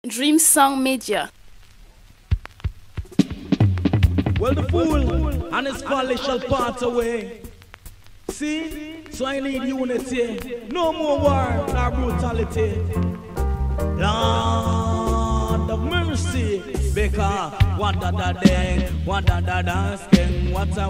Dream Song Media. Well, the fool and his folly shall part away. See? So I need unity. No more war nor brutality. Lord of mercy. Because what da dang, what da dance king, what a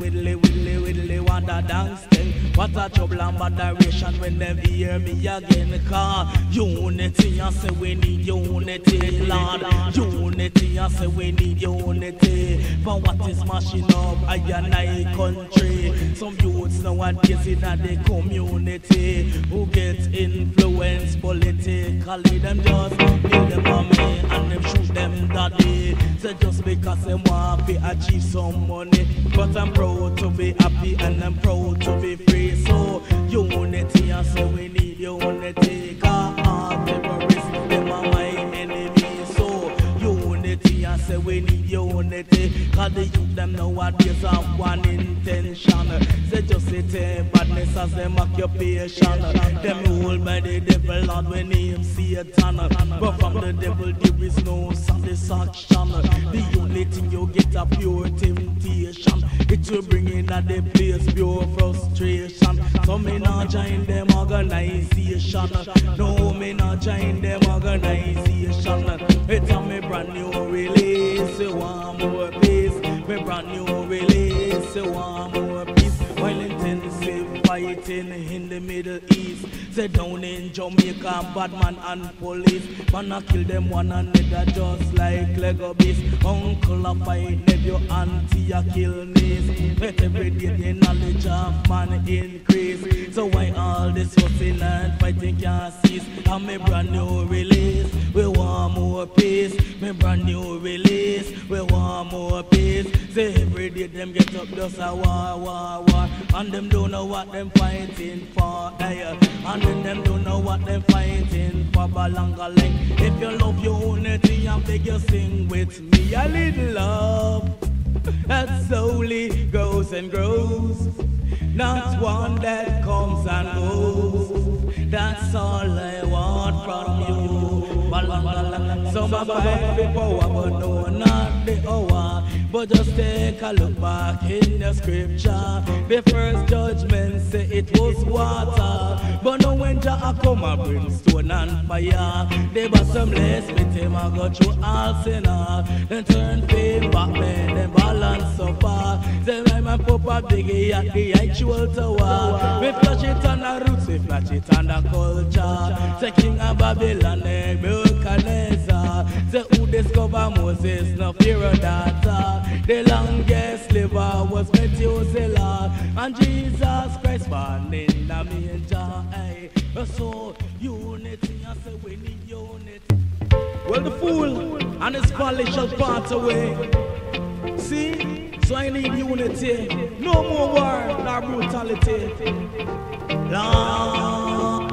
widdly, what da dance king. What a trouble and moderation when they hear me again. Cause unity, I say we need unity, Lord. Unity, I say we need unity. For what is mashing up I and I country. Some youths nowadays in the community who get influenced politically. Them just kill them mommy and them shoot them daddy. So just because they want to achieve some money. But I'm proud to be happy and I'm proud to be free. So unity, I say we need unity. Cause all terrorists, them are my enemies. So unity, I say we need unity. Cause the youth them nowadays have one intention. Say just sit badness as them occupation. Them ruled by the devil, Lord, when name Satan. But from the devil there is no satisfaction. The only thing you get a pure temptation. It will bring in at the place pure frustration. So me not join them organization. No, me not join them organization. It's a me brand new release. You want more peace? Me brand new release. You want more peace? While intensive fighting in the Middle East. Say down in Jamaica, bad man and police. Man a kill them one another just like Lego beast. Uncle a fight nephew, auntie a kill niece. Let every day the knowledge of man increase. So why all this fussing and fighting can't cease? And me brand new release, we want more peace. Me brand new release, we want more peace. Say every day them get up just a war. And them don't know what them fighting for. And then them don't know what them fighting for. Balangaling. If you love your unity, I beg you sing with me a little love that slowly grows and grows. Not one that comes and goes. That's all I want from you. Balangaling. Some are fight for power, but no, not the hour. But just take a look back in the scripture. The first judgment say it was water. But now when Jah come and bring stone and fire, they was some less with him and go through all sinner. Then turn fame back, man, then balance so far. Say I'm a Papa Biggie at the actual tower. We flash it on the roots, we flash it on the culture. Say King of Babylon, Nebuchadnezzar. Say who discover Moses, no fear of data. The longest liver was Methuselah, and Jesus Christ born in the manger. So unity, I say we need unity. Well, the fool and his folly shall part away. See, so I need unity. No more war nor brutality. Lord.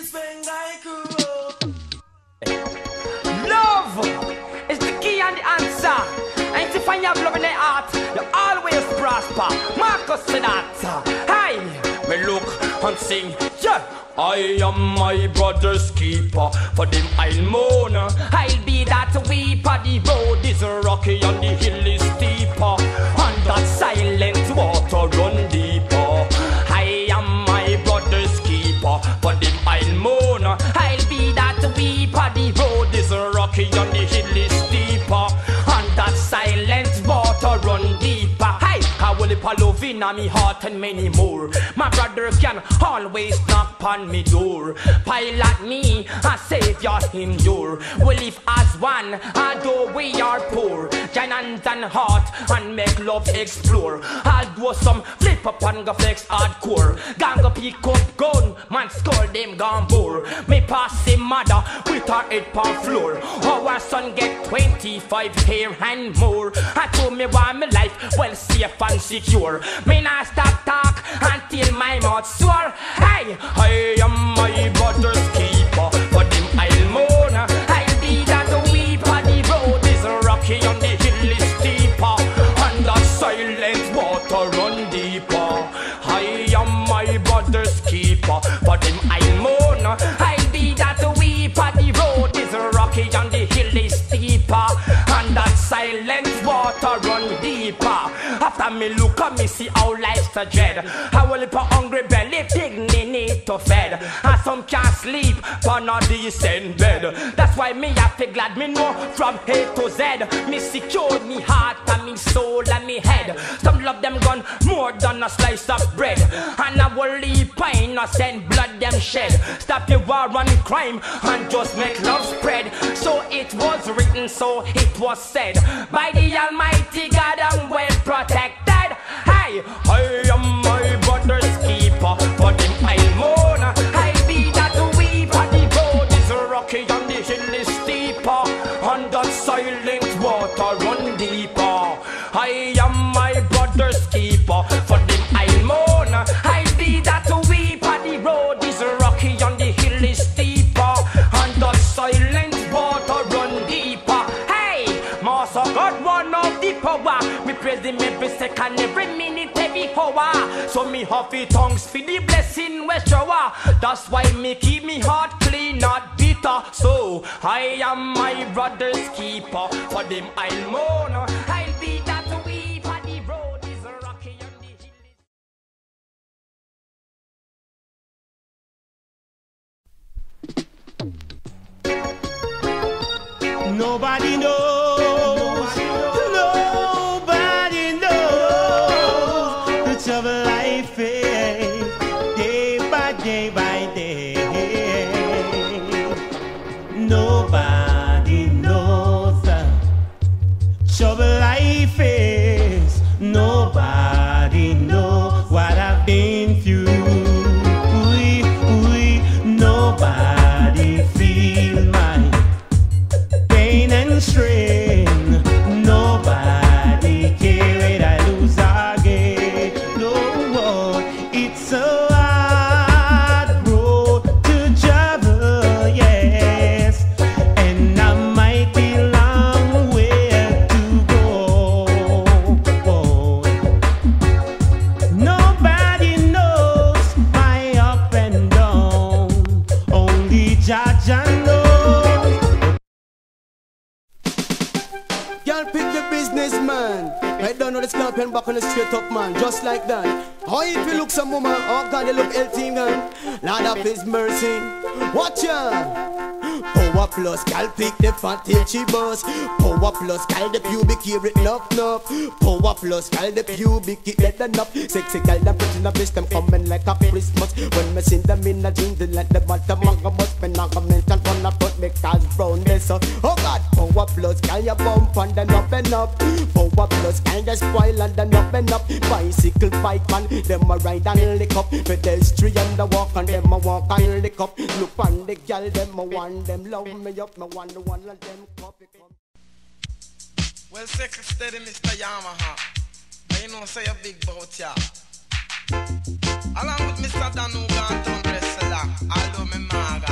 Love is the key and the answer. And if I have love in the heart, you always prosper. Marcus said that. Hey, me look and sing, yeah. I am my brother's keeper. For them I'll mourn. I'll be that weeper. The road is rocky and the hill is steeper, and that silent water run deeper. I am my brother's keeper. For them I'll mourn. I'll be that weeper. The road is rocky and the hill is steeper, and that silent water run deeper. Hey, I will love in me heart and many more. My brother can always knock on me door. Pilot me, a savior endure. We live as one, although we are poor. Join hands and heart and make love explore. I'll do some flip up and go flex hardcore. Gang go pick up gun, man score them gun bore. Me pass him mother with her head pan floor. Our son get 25 hair and more. I told me why my life well safe and secure. Me not stop talk until my mouth sore. Hey, I am my brother's keeper. For them I'll mourn. I'll be that weeper. The road is rocky and the hill is steeper, and the silent water run deeper. I am my brother's keeper. For them I'll mourn. I'll be that weeper. The road is rocky and the hill is steeper, and that silent water run deeper. After me look at me see how life's a dread. I will live a hungry belly, pig need to fed. And some can't sleep on a decent bed. That's why me happy glad me know from A to Z. Me secure me heart and me soul and me head. Some love them gun more than a slice of bread, and I will leave pain, innocent blood them shed. Stop the war and crime and just make love spread. So it was written, so it was said by the Almighty God, I'm well protected. Hey, I am my brother's keeper. For them I'll mourn. I'll be that weeper. The road is rocky and the hill is steeper, and that silent water run deeper. I am my brother's keeper. For them I'll mourn. I'll be that weeper. The road is rocky and the hill is steeper, and that silent water run deeper. Hey, Master God, one of the power. Me praise him every second, every minute, every hour. So me have the tongues for the blessing we shower. That's why me keep me heart clean, not bitter. So I am my brother's keeper. For them I'll mourn. I'll be that weeper. The road is rocky and the hill is... Nobody knows, nobody knows the trouble I face day by day by day. Nobody knows the trouble I face. Nobody knows what I've been through. Nobody feels my pain and strain. Nobody care when I lose again. No, it's a hard road to travel, yes, and I might be long way to go. Nobody knows my up and down, only Judge and Y'all pick the businessman. I don't know the scorpion back on the straight up man. Just like that. How if you look some woman, oh God, they look healthy man. Lord of his mercy. Watch ya. Power plus, gal pick the fat till she bust. Power plus, gal the pubic hair it knock. Power plus, gal the pubic it let them up. Sexy gal them pretty na bitch them coming like a Christmas. When me see them in a jeans, they like the bottom manga must be knock a mention on a foot make cause brown mess up. Oh God, power plus, gal ya bump and then up and up. Power plus, gal ya spoil and then up and up. Bicycle bike man, them a ride and lick up. Pedestrian the walk and them a walk and lick up. Look on the gal them a want them love me up, me want the one of them copy. Well, second steady, Mr. Yamaha. And you know, say a big bout ya. Along with Mr. Danu Ganton Bressela, although me maga.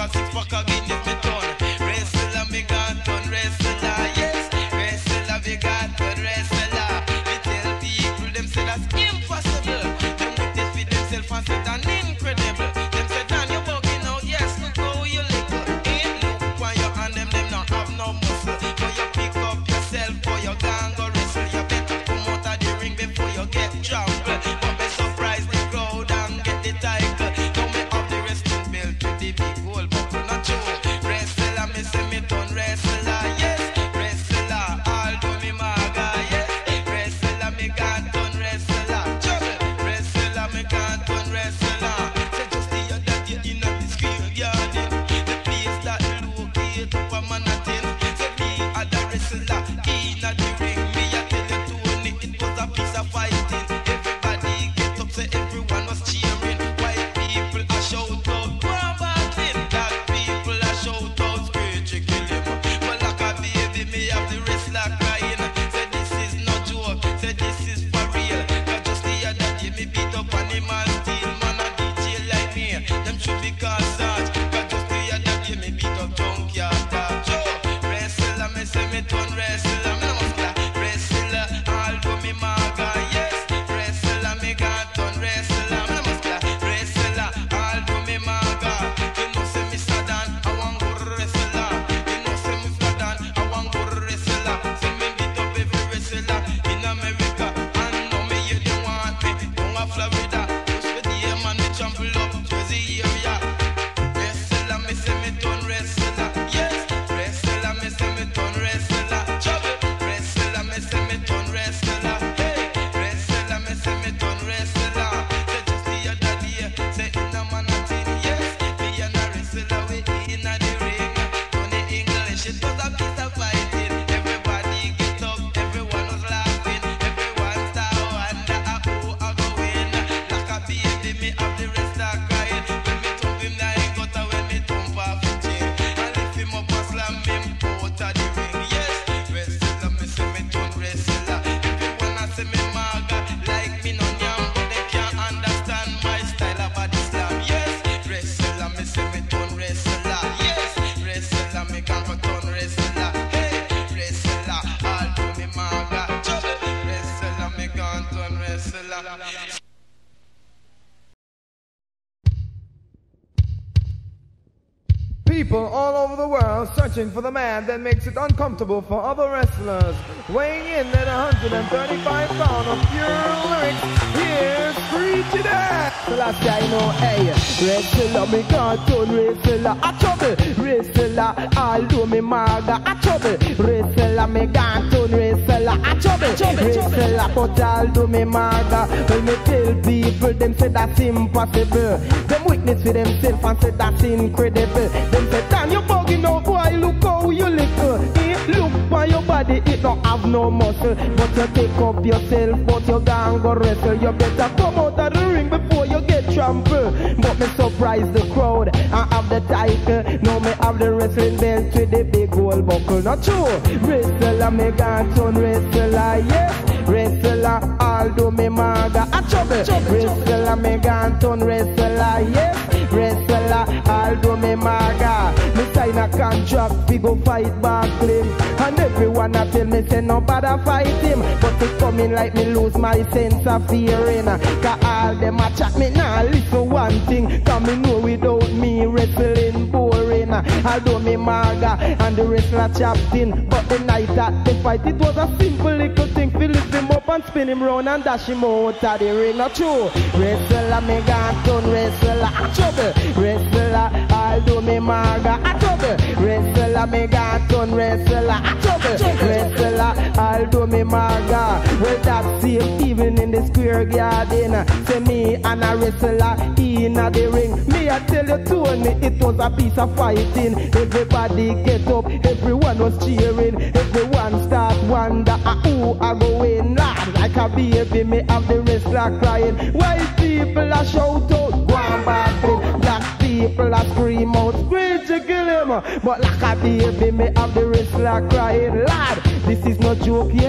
a six pack again if me turn. Wrestler me got turn wrestler, yes. Wrestler me got turn wrestler. Me tell people them say that's impossible. Them with this for themselves and say that's incredible. Them say Dan you bugging out, yes. Look how you little. Ain't look on your hand them not have no muscle. For you pick up yourself for your gang or wrestle. You better come out of the ring before you get trampled. But be surprised the crowd and get the title. Don't me have the wrestling belt with the big gold buckle not true. Wrestler me say me turn wrestler, yes. Wrestler all do me maga, yes. Wrestler me can't turn wrestler, trouble. Wrestler me can't turn wrestler. Say just the other day in the schoolyard, the place that locate up a Manhattan. Say me a the wrestler in the ring. Me a tell you Tony, it was a piece of fighting. Everybody get up, say everyone was cheering. White people a shout out, go on battling. Black people a shout out, screechy kill him. But like a baby, me have the wrestler crying. Say this is no joke, say this is for real. Cause just the other day me beat up Animal Steel. Man a DJ like me, them should be called Sarge. Cause just the other day me beat up Junkyard Dog. Joe, wrestler me say me turn wrestler. Me no muscular, wrestler all do me maga, yes. Wrestler me got turn wrestler. Me no muscular, wrestler all do me maga. You know say me Sadan, I want go wrestler. You know say me Sadan, I want go wrestler. Say me beat up every wrestler in America. And know me you don't want me. Down a Florida, just for the man me trample up Jersey area. Wrestler me say me turn wrestler, yes. Wrestler me say me turn wrestler, trouble. Wrestler me say me turn wrestler, hey. Wrestler me say me turn wrestler. Say just the other day, say in a Manhattan, yes. Me and a wrestler we in a the ring. Tony English, it was a piece of fighting. Everybody get up, everyone was laughing. Everyone start wonder who I go win. Like a baby, me have the wrestler crying. When me thump him now he gutter, when me thump off him chin. I lift him up and slam him out of the ring, yes. Wrestler me say me turn wrestler. Everyone a say me maga, like me no yam, but they can't understand my style of body slam, yes. Wrestler me say me turn wrestler, yes. Wrestler me can't turn wrestler, hey. Wrestler all do me maga, trouble. Wrestler me can't turn wrestler. People all over the world searching for the man that makes it uncomfortable for other wrestlers. Weighing in at 135 pounds of pure lyrics, here's Screechy Dad. The last guy know, hey, wrestler me can't turn wrestler, a trouble. Wrestler, I'll do me maga, a trouble. Wrestler me can't turn wrestler, a trouble. Wrestler, but I'll do me maga. When me tell people, them say that's impossible. Them witness for themselves and say that's incredible. Them say, damn, you bugging out, boy, look how you little. Look on your body, it don't have no muscle. But you take up yourself, but you can't go wrestle. You better come out of the ring before you get trampled. But me surprise the crowd, I have the title. Now me have the wrestling belt with the big gold buckle. Not true, wrestler, me can't turn wrestler, yes. Wrestler, all do me maga, a trouble. Wrestler, me can't turn wrestler, yes. Wrestler, all do me maga. Me sign a contract, we go fight Barclay. And everyone a tell me say nobody fight him. But they come in like me lose my sense of fearing. Cause all them a chat me now listen one thing. Cause me know without me wrestling boring. Although me maga and the wrestler chapped in. But the night that they fight it was a simple little thing. Fill him up and spin him round and dash him out of the ring. Not true. Wrestler me gone turn wrestler a trouble. Wrestler although me maga a trouble. Wrestler me gone turn wrestler a trouble. Wrestler although me maga. Well that same even in the square garden. Say me and a wrestler in the ring. Me I tell you Tony it was a piece of fighting. Everybody get up, everyone was cheering. Everyone start wonder who I go in. Lad, like a baby me have the wrestler crying. White people a shout out, go on back. Black people a scream out, scream to kill him. But like a baby me have the wrestler crying. Lad, this is no joke, yes.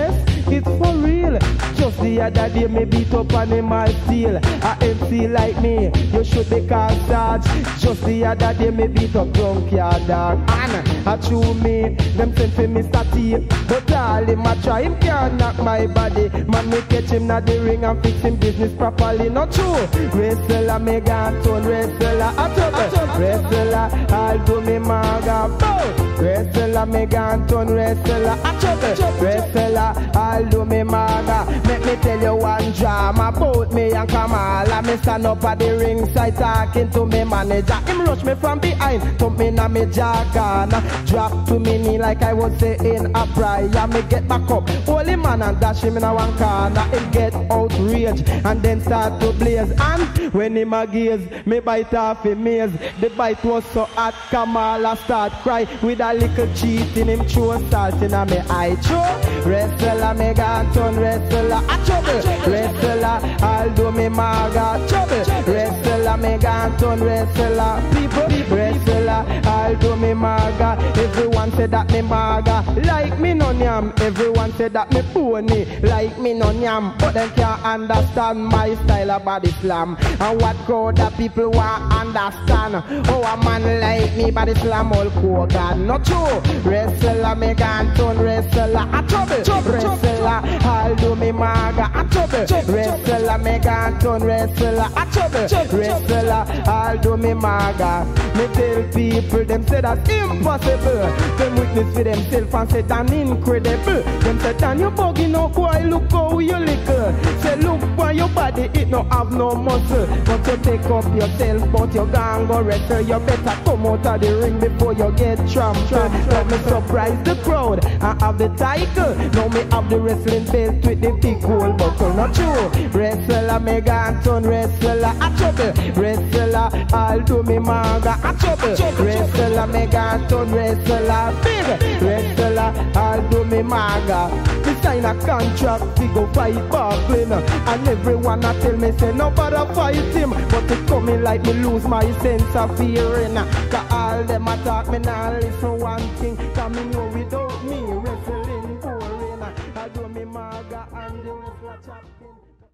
it's for real. Just the other day me beat up animal steel. A MC like me, you should be called Sarge. Just the other day me beat up junkyard dog. And I chew me, them send for Mr. T. But all him a try, him can't knock my body. Man me catch him na the ring and fix him business properly. Not true. Wrestler me gon' turn wrestler a trouble. Wrestler, I'll do me maga bow. Wrestler me gon' turn wrestler a trouble. Wrestler, I'll do me maga. Make me tell you one drama about me and Kamala. Me stand up at the ringside talking to me manager. Him rush me from behind, thump me na me jagana. Drop to me knee like I was saying a prayer. Me get back up, holy man and dash him in a one corner. Him get outraged and then start to blaze. And when him a gaze, me bite off him maze. The bite was so hot, Kamala start cry with a little cheat in him throw salt in a me eye. True, wrestler me gon' turn wrestler a trouble. Wrestler, I'll do me maga trouble. Wrestler me gon' turn wrestler people. Wrestler, I'll do me maga. Everyone said that me maga like me no yam. Everyone said that me pony like me no yam. But they can't understand my style of body slam. And what crowd of people want understand. Oh, a man like me body slam all Kogan. Not true. Wrestler me gon' turn wrestler a trouble. Wrestler, I'll do me maga a trouble. Wrestler me gon' turn wrestler a trouble. Wrestler, I'll do me maga. Me tell people them say that's impossible. Them witness for themselves and say that's incredible. Them say Dan you buggy no boy, look how you little. Say look for your body, it no have no muscle. But you take up yourself, but you gon' go wrestle. You better come out of the ring before you get trampled. Let me surprise the crowd. I have the title. Now me have the wrestling belt with the big gold buckle. Not true. Wrestler me gon' turn wrestler a trouble. Wrestler, I'll do me manga a trouble. Wrestler me gon' turn wrestler big. Wrestler, I'll do me manga. Me sign a contract, we go fight Barclay. And everyone a tell me say nobody fight him. But it coming like me lose my sense of fearing. Cause all them attack me now listen one thing. Cause me know without me wrestling boring. I do me maga and the wrestler champion.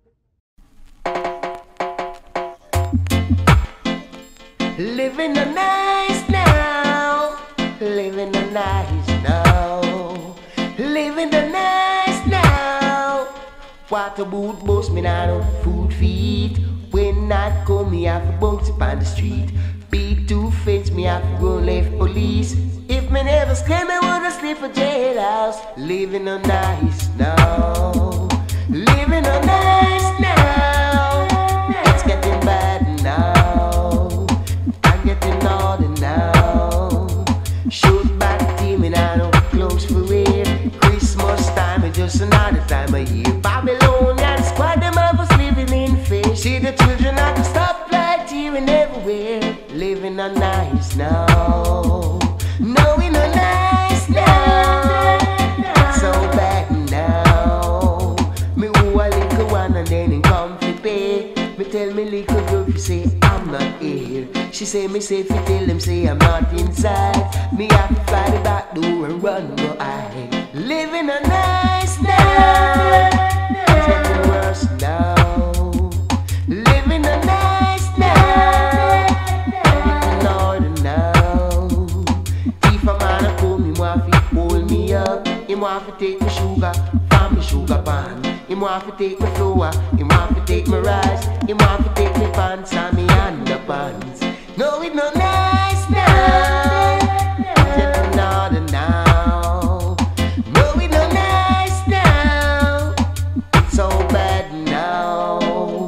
Living a nice now, living a nice now, living a nice now. What a boot boss me now on food feet. When I come me have to bounce upon the street. Big two fence me have to go left police. If me never scream I wanna sleep for jailhouse. Living a nice now, living a nice now. It's getting bad now, I'm getting older now. Shoot back team and I don't close for wear. Christmas time is just another time of year. Babylonian squad them of us living in fear. See the children at the stoplight here and everywhere. Living a nice now, knowing a nice now. It's so bad now. Me who a little one and then in comfy pay. Me tell me little girl she say I'm not here. She say me safe to tell them say I'm not inside. Me have to fly the back door and run go hide. Living a nice now. It's getting worse now. Living a nice now. Getting older now. If a man a come, him want to hold me up. Him want to take me sugar from me sugar pan. Him want to take me flour. Him want to take me rice. Him want to take me pants and me underpants. No, it no nice now. Getting older now. No, it no nice now. It's so bad now.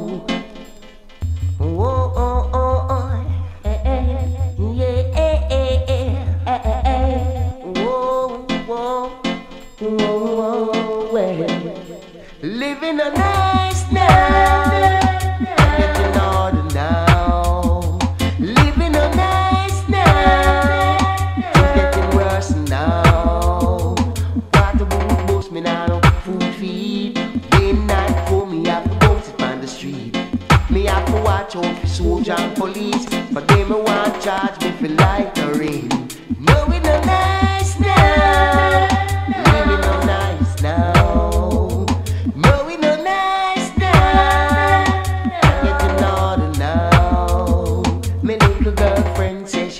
Oh, oh, oh, oh. Eh, eh. Yeah, eh, eh, eh, eh, eh. Whoa, whoa, whoa, whoa, well. Living a nice now. Getting older now. Living a nice now. It's getting worse now. What a boot boss me now no food feed. Day and night for me have to bounce it on the street. Me have to watch out for soldier and police. But they me want charge me for like the rain. Knowing a nice now. Living a nice now.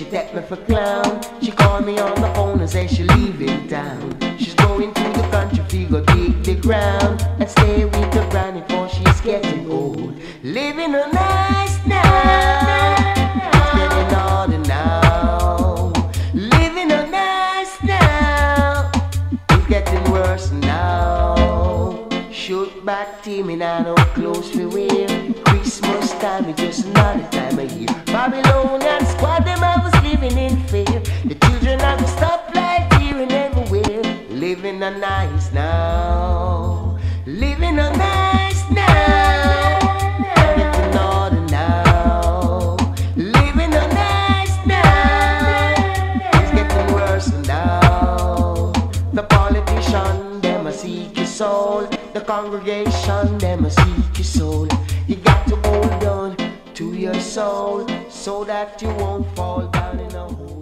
take me for clown. She called me on the phone and say she leaving town. She's going to the country, figure dig the ground and stay with her granny for she's getting old. Living a nice now, it's getting older now. Living a nice now, it's getting worse now. Shoot back team and I know clothes for wear. Christmas time is just another time of year. Babylonian squad, them I was living in fear. The children have to stop right here and everywhere. Living a nice now, living a nice now. Getting older now, living a nice now. It's getting worse now. The politician, them a seek your soul. The congregation, them a seek your soul. You got to hold on to your soul so that you won't fall down in a hole.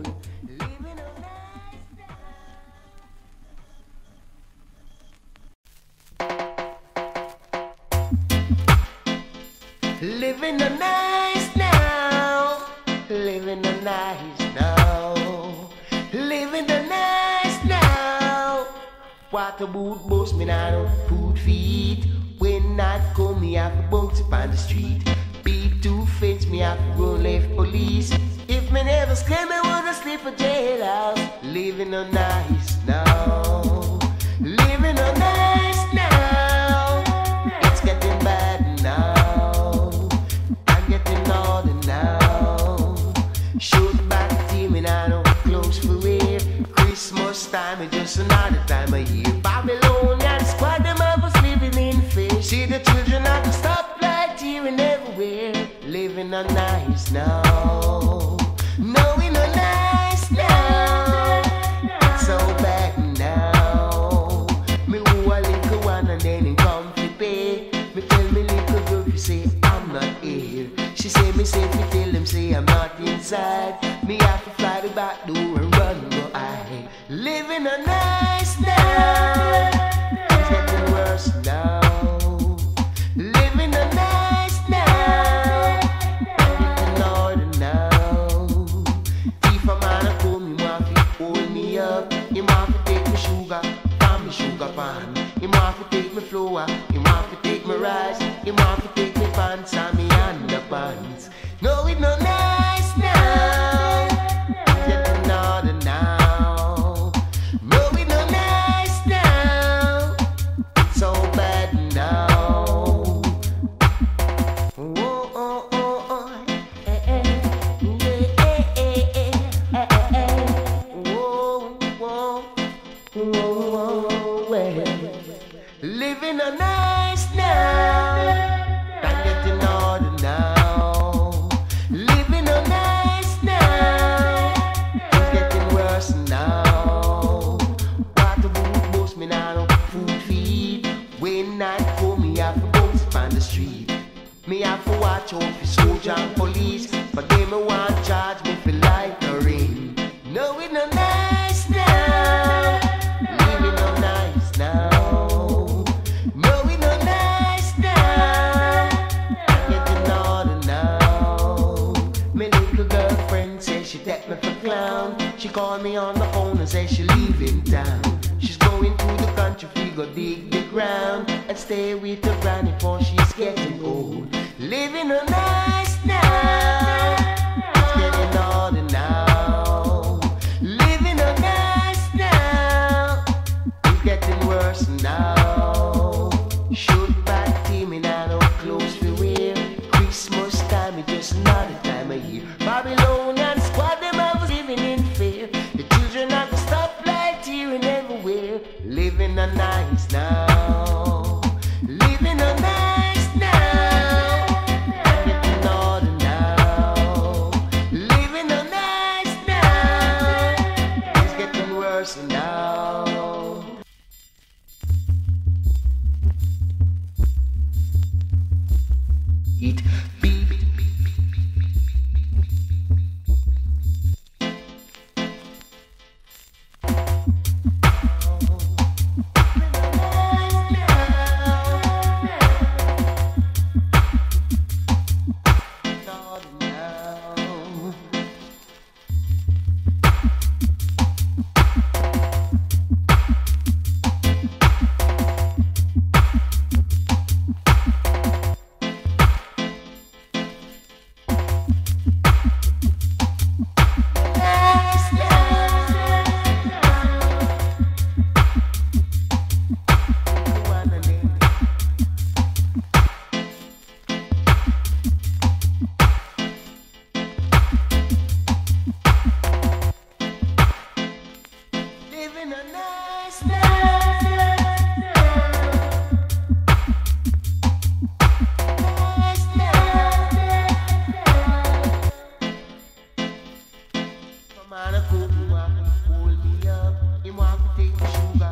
Living a nice now, living a nice now, living a nice now. What about boss me now? Food feed. When night come, me have to bounce upon the street. Beat two fence, me have to run left police. If me never scream, I wanna sleep a jailhouse. Living a nice now, living a nice now. It's getting bad now, I'm getting older now. Shoot back team and I know close for wear. Christmas time is just another time of year. Babylonian squad, them I was living in fear. See the children have to stop right here and everywhere. Living a nice now, knowing a nice now. It's so bad now. Me who a little one and then in comfy pay. Me tell me little girl, you say I'm not here. She say me safe, me tell them say I'm not inside. Me have to fly the back door and run go I. Living a nice now, it's getting worse now. Living a nice now, getting older now. If a man a come, he want to hold me up. He want to take me sugar from me sugar pan. He want to take me flour, he want to take me rice. He want to take me pants and me underpants. No, it no nice now, getting older now. No, it no nice now, so bad now. Oh, oh, oh, oh, eh, eh, eh, eh, eh, eh, eh, eh. Whoa, whoa, whoa, whoa, well. Living a nice now, I'm getting older now. Living a nice now, it's getting worse now. What about boss me now? Food feed. When night come, me have to bounce upon the street. Me have to watch out for soldier and police, but they me want charge me for littering. No, it no nice now, living no nice now. No, it no nice now, I'm getting older now. My little girlfriend says she take me for clown. She called me on the phone and says she leaving town. She's going to the country, figure dig the ground and stay with her granny for she's getting old. Living a nice now, it's getting older now. Living a nice now, it's getting worse now. Shoot back team and I know clothes for wear. Christmas time is just another time of year. Babylonian squad, them I was living in fear. The children have to stop right here and everywhere. Living a nice now, living a nice now. Getting older now. Man a cook, he want to hold me up. He want to take my sugar.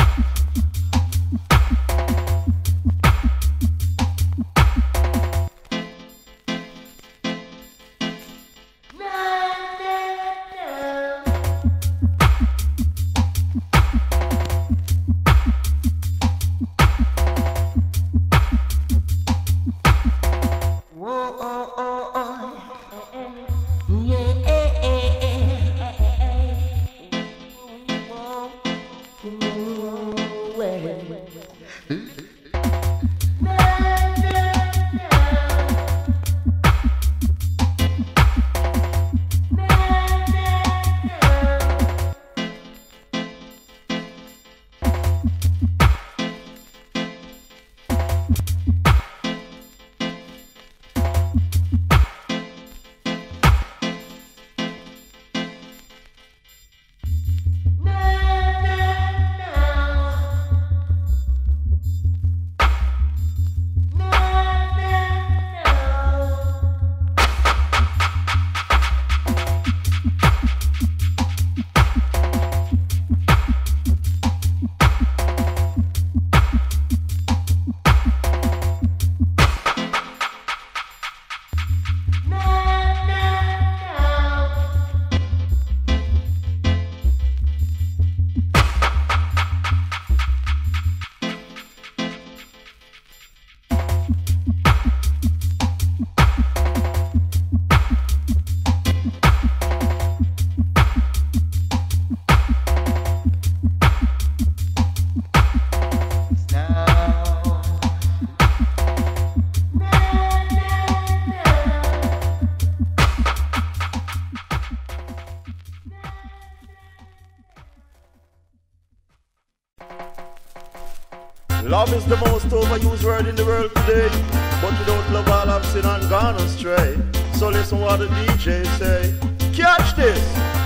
Love is the most overused word in the world today, but without love all have sinned and gone astray. So listen what the DJ say. Catch this!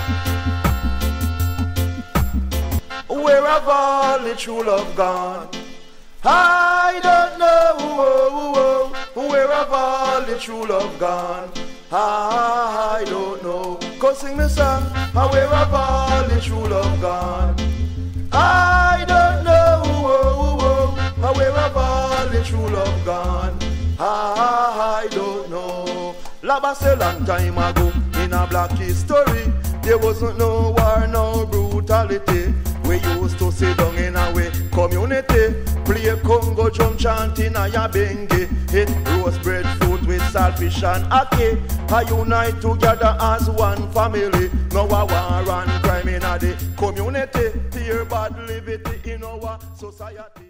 Where have all the true love gone? I don't know. Where have all the true love gone? I don't know. Go sing me song. Where have all the true love gone? I don't know. Where have all the true love gone? I don't know. Laba say long time ago in a black history, there wasn't no war, no brutality. We used to sit down in our community, play Congo drum chanting a yabengi, eat roast bread food with saltfish and ackee. I unite together as one family. No a war and crime in the community. Fear bad liberty in our society.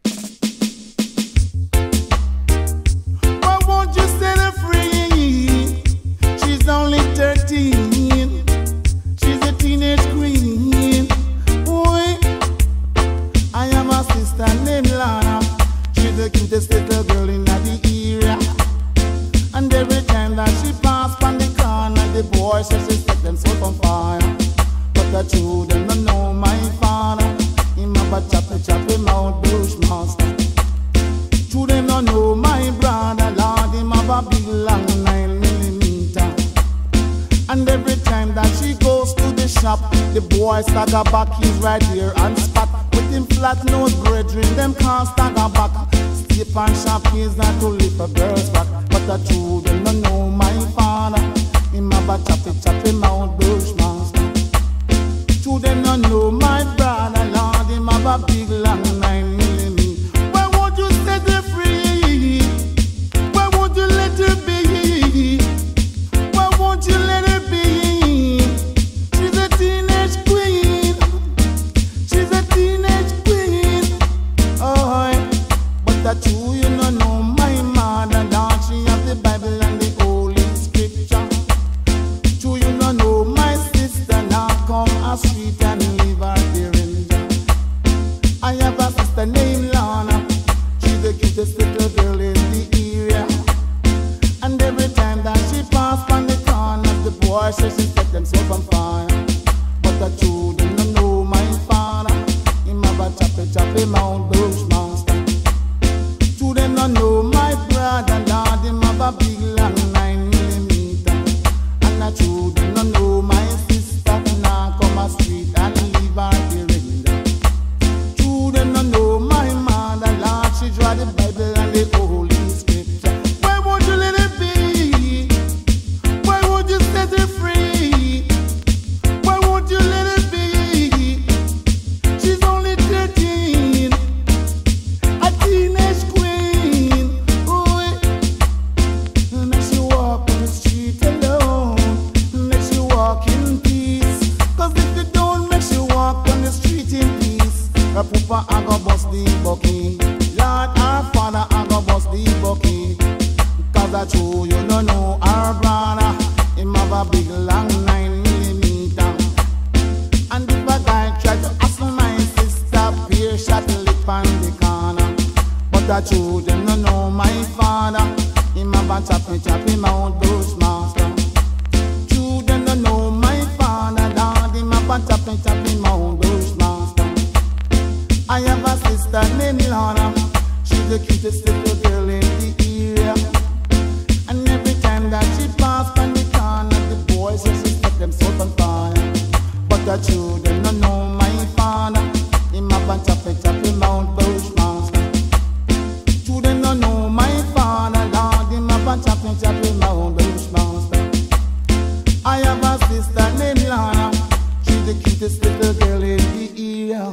Why won't you set her free? She's only 13. She's a teenage queen. Boy, I have a sister named Lana. She's the cutest little girl in the area. And every time that she passed on the corner, the boys says she set themselves on fire. But the children don't know my father. Him have a choppy mouth bushmaster. Children don't know my brother, Lord, him have a big long 9mm. And every time that she goes to the shop, the boy stagger back, he's right here on spot. With him flat nose brethren, them can't stagger back. Step and shop is not to lift a girl's back. But the children don't know my father, him have a choppy mouth bushmaster. Children don't know my brother, Lord, him have a big long 9mm. Why won't you set her free? Why won't you let her be? Why won't you let her be? She's a teenage queen. She's a teenage queen. Oh, but that you don't know my mother, Lord, she have the Bible and the Holy Scripture. You don't know my sister, now come a street and leave her there in jail. I have a sister named Lana. She's the cutest little girl in the area. And every time that she passed on the corner, the boy says she set themselves on fire. But the children don't know my father. Him have a choppy mouth bushmaster. Children don't know my brother, Lord, him have a big long 9mm. And the children don't know my sister, Her papa I go bust the bucky. Lord, our father I go bust the bucky. Cause I true, you don't know our brother. Him have a big long 9mm. And if a guy try to hustle my sister, peer shot lip on the corner. But I true, them don't know my father. Him have a choppy mouth Bushmaster. True, them don't know my father. Dad, him have a choppy mouth Bushmaster. I have a sister named Lana. She's the cutest little girl in the area. And every time that she pass by the corner, the boys just set them salt on fire. But the children don't know my father. Him have a choppy mouth Bushmaster. Children don't know my father. Lord, him have a choppy mouth Bushmaster. I have a sister named Lana. She's the cutest little girl in the area.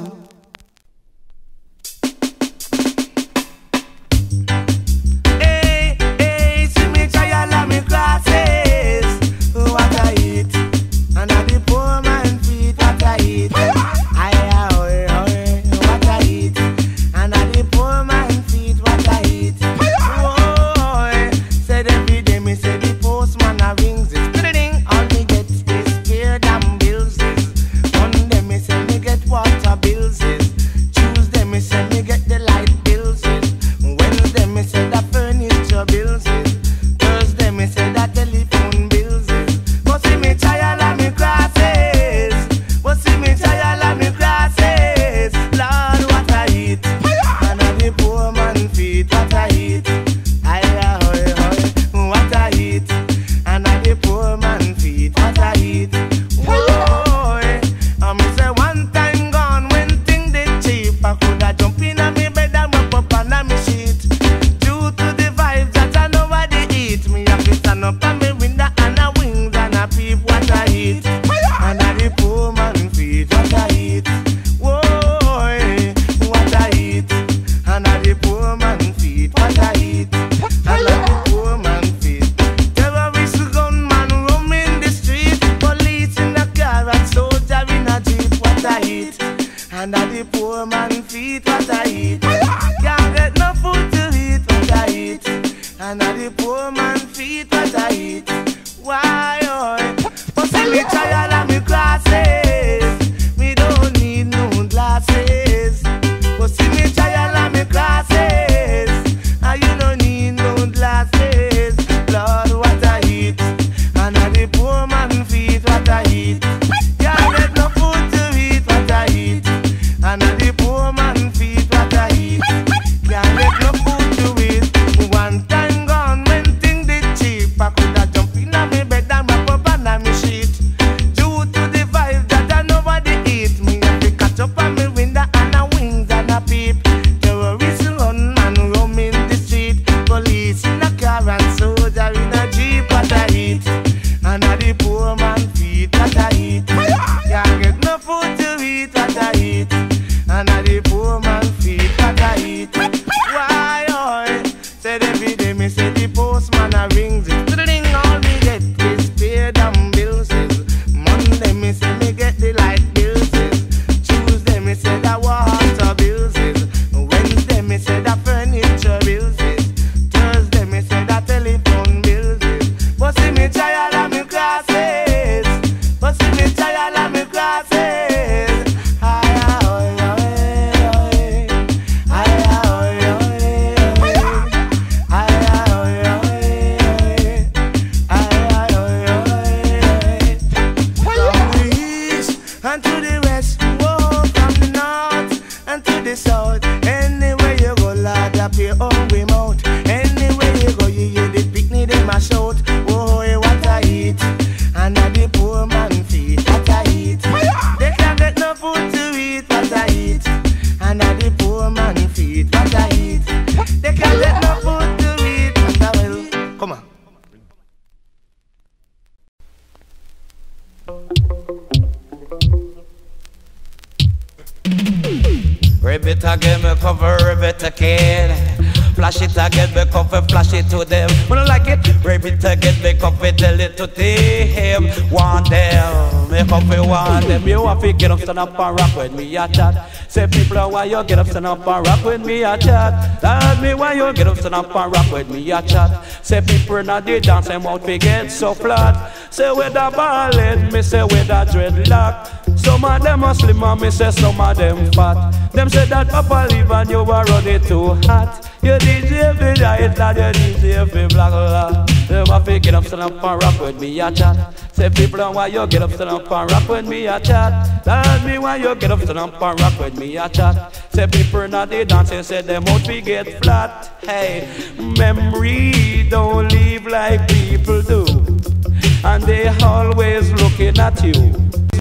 flash it again, we come fi flash it to them. When I like it, rap it again, we come fi tell it to them. Want them, we come fi want them. You have to get up, stand up and rock with me a chat. Say people, why you get up, stand up and rock with me a chat. Tell me why you get up, stand up and rock with me a chat. Say people not the dance, them out fi get so flat. Say with a ballad, me say with a dreadlock. Some of them are slim and me say some of them fat. Them say that Papa leave and you were running too hot. You DJ fi diet and you DJ fi black la. Them a fi get up, stand up and rock with me a chat. Say people why you get up, stand up and rock with me a chat. Tell me why you get up, stand up and rock with me a chat. Say people not the dancing, say them out fi get flat. Hey, memory don't leave like people do, and they always looking at you.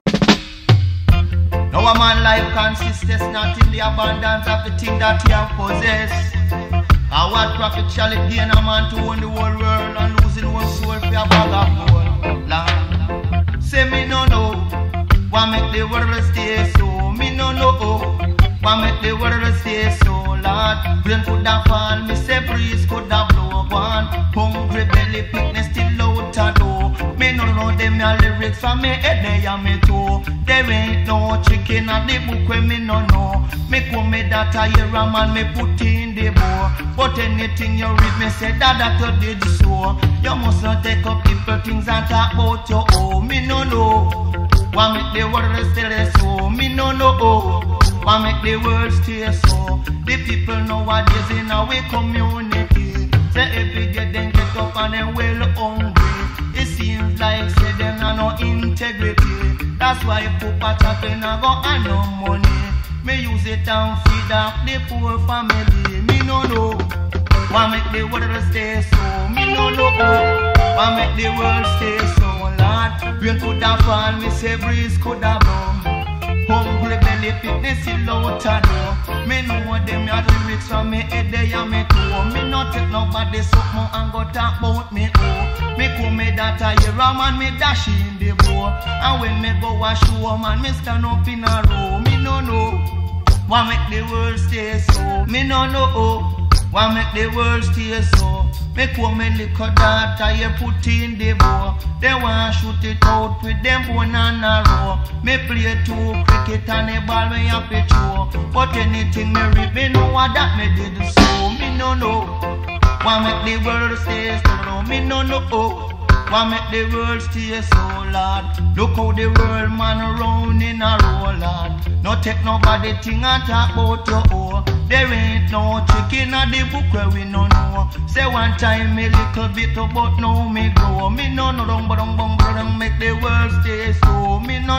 Now a man life consists not in the abundance of the thing that he have possessed. And what profit shall it gain a man to own the whole world and losing one soul for a bag of gold? Lord, say me no know, why make the world stay so? Me no know, why make the world stay so? Lord, rain could have fall, me say breeze could have blow one. Hungry belly picnic still out a door. Me no know them your lyrics from me head they and me toe. There ain't no chicken at the book when me no know. Me come me that a year a man me put in the bow. But anything you read me say that you did so. You must not take up people things and talk about your own. Me no know, why make the world stay so? Me no know, why make the world stay so? The people nowadays in our community say every day they get up and they well hungry. It seems like say them have no integrity. That's why Papa Chaplain a go and no money. Me use it and feed up the poor family. Me no know, why make the world stay so? Me no know, why make the world stay so? Lord, rain could have fall, me say breeze could have blown. Hungry belly fitness in low door. Me know what them have lyrics from me head they and me toe. Me not take nobody something and go talk about me oh. Me come me that a year a man me dash in the bow. And when me go a show man me stand up in a row. Me no know, why make the world stay so? Me no know, why make the world stay so? Me come me little daughter you put in the bow. They want shoot it out with them bone and a row. Me play two cricket and a ball me a pitch throw. But anything me read me know what that me did so. Me no know, why make the world stay so? Me no know, why make the world stay so, Lord? Look how the world man around in a row, Lord. No take nobody thing and talk about your own. There ain't no chicken at the book where we no know. Say one time me little bit but now me grow. Me no don't make the world stay so. Me no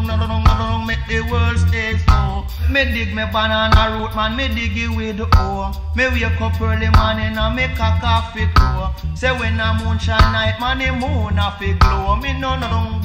don't make the world stay so. Me dig me banana root man, me dig it with the hoe. Me wake up early morning and make a coffee pour. Say when a moon shine night man, the moon a fi glow. Me no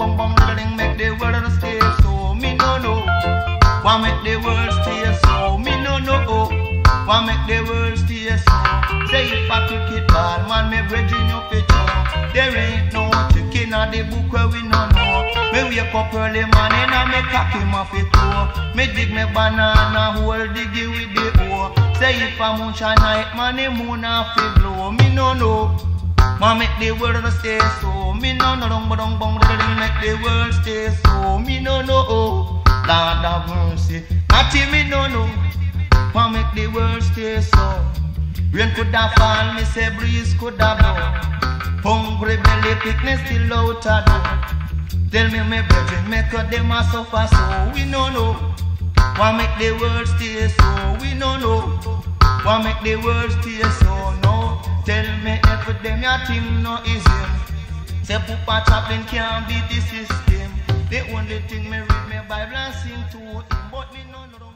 don't make the world stay so. Me no know, why make the world stay so? Me no know, why make the world stay so? Say if I cricket ball, man, me bridging your picture. There ain't no chicken at the book where we no know. Me wake up early morning and me cock him off it too. Me dig me banana hole, dig it with the hoe. Say if a moon shine night, man, the moon a fi blow. Me no know, why make the world stay so? Me no know, make the world stay so. Me no know, Lord have mercy. Natty me no know, why make the world stay so? Rain could have fall, me say breeze could have blow. Hungry belly picnic still out a door. Tell me my brethren, make them a suffer so. We no know, why make the world stay so? We no know, why make the world stay so? No, tell me if them your team no is him. Say Papa Chaplain can't beat the system. The only thing me read me Bible and sing to him, but me no know.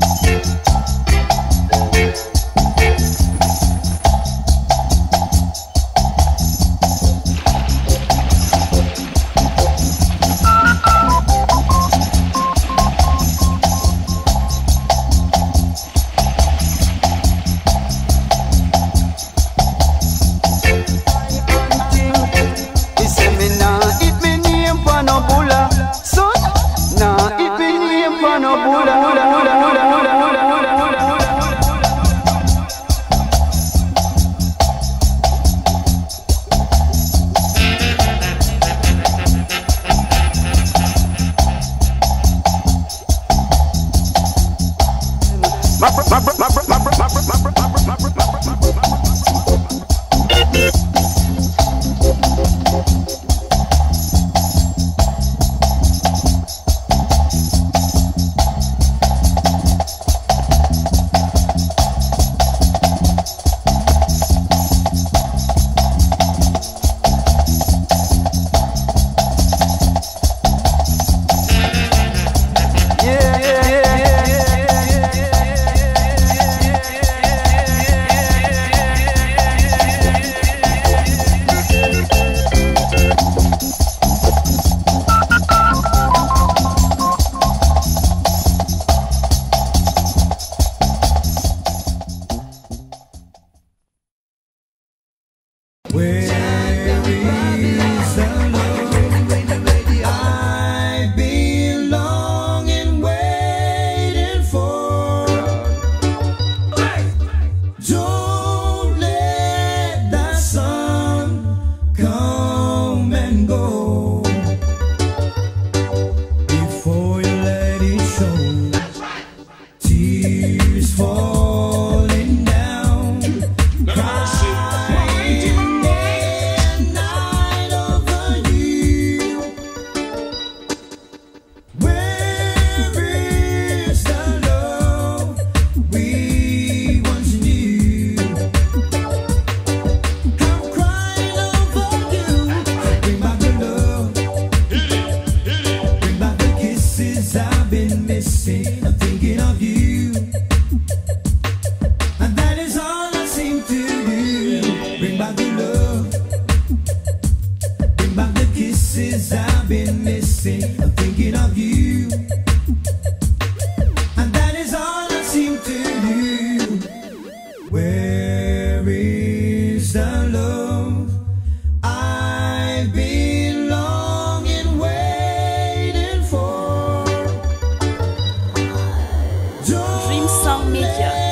Dream Song Media.